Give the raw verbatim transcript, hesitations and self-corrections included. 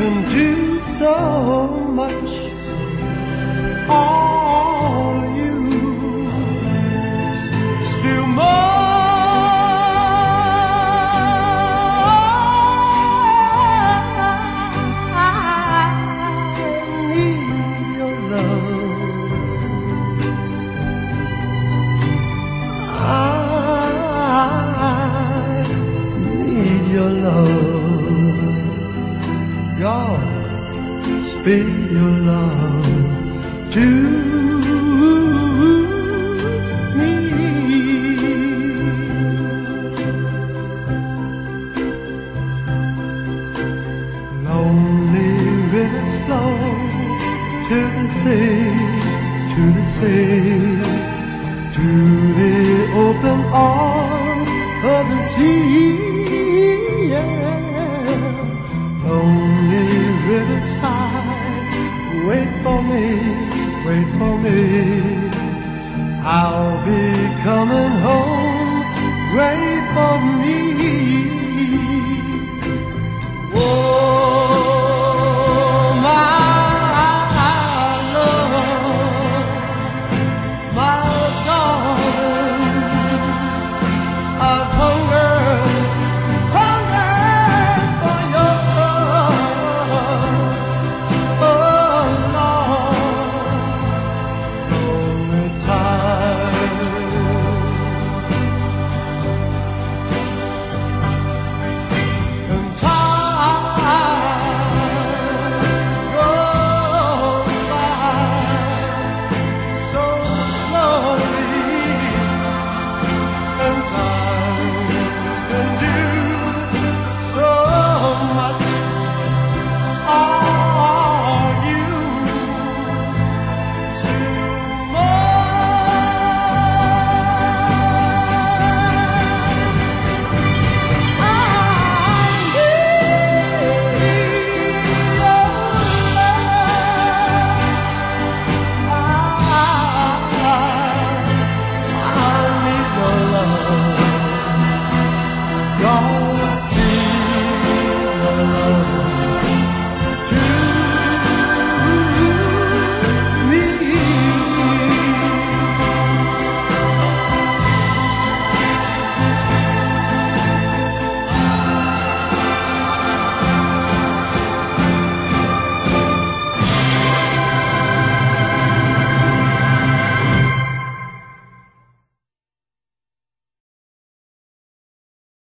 can do so much. All you still more. Your love, God, speak your love to me. Lonely rivers flow to the sea, to the sea, to the open arms of the sea. Lonely riverside, wait for me, wait for me. I'll be coming home, wait for me.